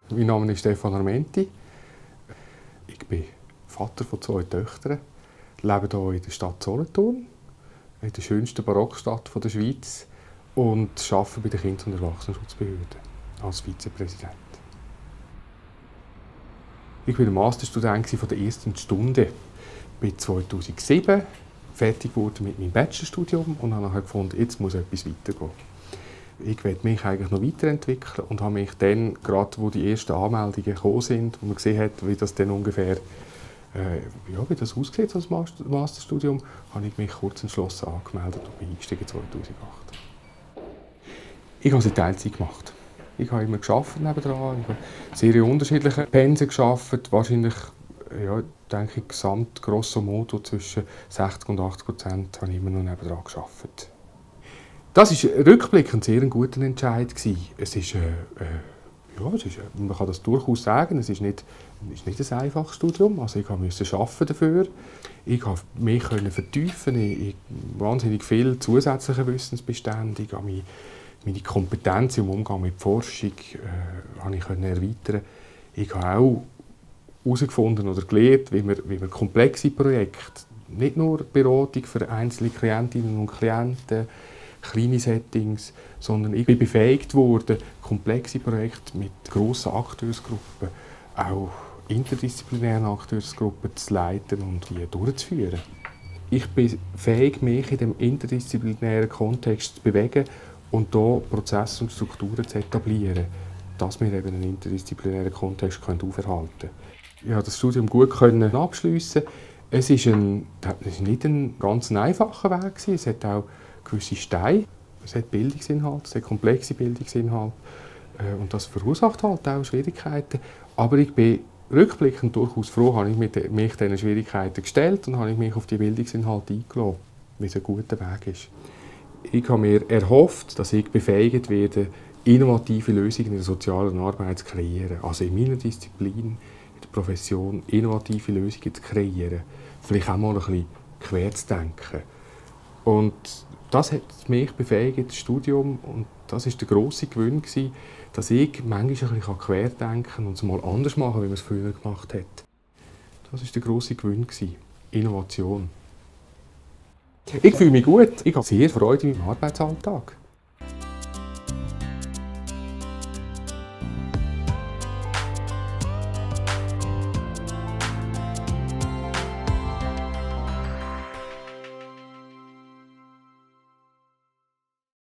Mein Name ist Stefan Armenti. Ich bin Vater von 2 Töchtern. Ich lebe hier in der Stadt Solothurn, in der schönsten Barockstadt der Schweiz, und arbeite bei der Kinder- und Erwachsenenschutzbehörde als Vizepräsident. Ich war Masterstudent von der ersten Stunde. Ich bin 2007 fertig geworden mit meinem Bachelorstudium und habe nachher gefunden, jetzt muss etwas weitergehen. Ich wollte mich eigentlich noch weiterentwickeln und habe mich dann, gerade wo die ersten Anmeldungen gekommen sind, wo man gesehen hat, wie das dann ungefähr wie das aussieht als Masterstudium, habe ich mich kurz entschlossen angemeldet und bin eingestiegen 2008. Ich habe es in Teilzeit gemacht. Ich habe immer gearbeitet nebendran, ich habe sehr unterschiedliche Pensen gearbeitet, wahrscheinlich, denke ich, gesamt grosso modo zwischen 60% und 80% habe ich immer noch nebendran gearbeitet. Das war rückblickend sehr ein guter Entscheid. Es ist, man kann das durchaus sagen, es ist nicht ein einfaches Studium. Also ich musste arbeiten dafür. Ich konnte mich vertiefen in wahnsinnig viel zusätzliche Wissensbestände. Ich konnte meine Kompetenz im Umgang mit Forschung erweitern. Ich habe auch herausgefunden oder gelernt, wie man komplexe Projekte, nicht nur Beratung für einzelne Klientinnen und Klienten, kleine Settings, sondern ich bin befähigt worden, komplexe Projekte mit grossen Akteursgruppen, auch interdisziplinären Akteursgruppen zu leiten und die durchzuführen. Ich bin fähig, mich in dem interdisziplinären Kontext zu bewegen und hier Prozesse und Strukturen zu etablieren, dass wir eben einen interdisziplinären Kontext aufhalten können. Ich konnte das Studium gut abschliessen. Es war nicht ein ganz einfacher Weg. Es hat auch gewisse Steine, es hat Bildungsinhalte, es hat komplexe Bildungsinhalte und das verursacht halt auch Schwierigkeiten. Aber ich bin rückblickend durchaus froh, habe ich mich diesen Schwierigkeiten gestellt und habe ich mich auf die Bildungsinhalte eingelassen, wie es ein guter Weg ist. Ich habe mir erhofft, dass ich befähigt werde, innovative Lösungen in der sozialen Arbeit zu kreieren. Also in meiner Disziplin, in der Profession, innovative Lösungen zu kreieren. Vielleicht auch mal ein bisschen quer zu denken. Und das hat mich befähigt, das Studium, und das war der grosse Gewinn, dass ich manchmal ein bisschen quer denken und es mal anders machen, wie man es früher gemacht hat. Das war der grosse Gewinn, Innovation. Ich fühle mich gut, ich habe sehr Freude in meinem Arbeitsalltag.